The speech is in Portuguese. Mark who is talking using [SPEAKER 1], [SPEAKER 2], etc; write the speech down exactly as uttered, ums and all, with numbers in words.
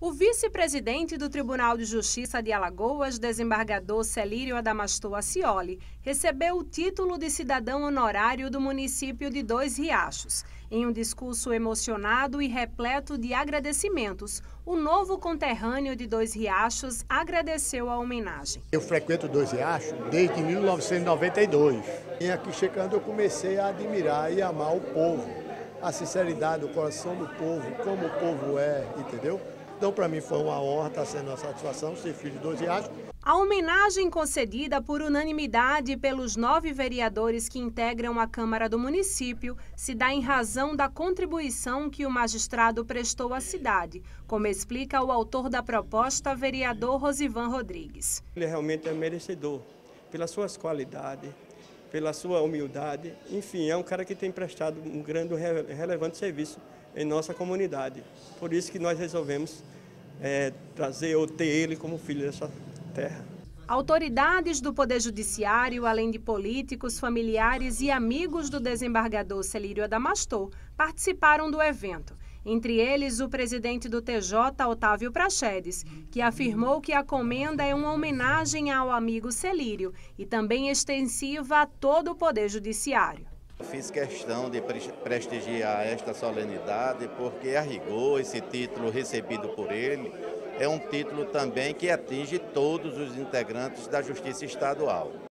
[SPEAKER 1] O vice-presidente do Tribunal de Justiça de Alagoas, desembargador Celírio Adamastor Acioli, recebeu o título de cidadão honorário do município de Dois Riachos. Em um discurso emocionado e repleto de agradecimentos, o novo conterrâneo de Dois Riachos agradeceu a homenagem.
[SPEAKER 2] Eu frequento Dois Riachos desde mil novecentos e noventa e dois. E aqui chegando eu comecei a admirar e amar o povo, a sinceridade, o coração do povo, como o povo é, entendeu? Então, para mim, foi uma honra, está sendo uma satisfação ser filho de Dois Riachos.
[SPEAKER 1] A homenagem concedida por unanimidade pelos nove vereadores que integram a Câmara do município se dá em razão da contribuição que o magistrado prestou à cidade, como explica o autor da proposta, vereador Rosivan Rodrigues.
[SPEAKER 3] Ele realmente é merecedor, pelas suas qualidades, pela sua humildade, enfim, é um cara que tem prestado um grande e relevante serviço em nossa comunidade. Por isso que nós resolvemos é, trazer ou ter ele como filho dessa terra.
[SPEAKER 1] Autoridades do Poder Judiciário, além de políticos, familiares e amigos do desembargador Celírio Adamastor, participaram do evento. Entre eles, o presidente do T J, Otávio Praxedes, que afirmou que a comenda é uma homenagem ao amigo Celírio e também extensiva a todo o Poder Judiciário.
[SPEAKER 4] Fiz questão de prestigiar esta solenidade porque, a rigor, esse título recebido por ele é um título também que atinge todos os integrantes da Justiça Estadual.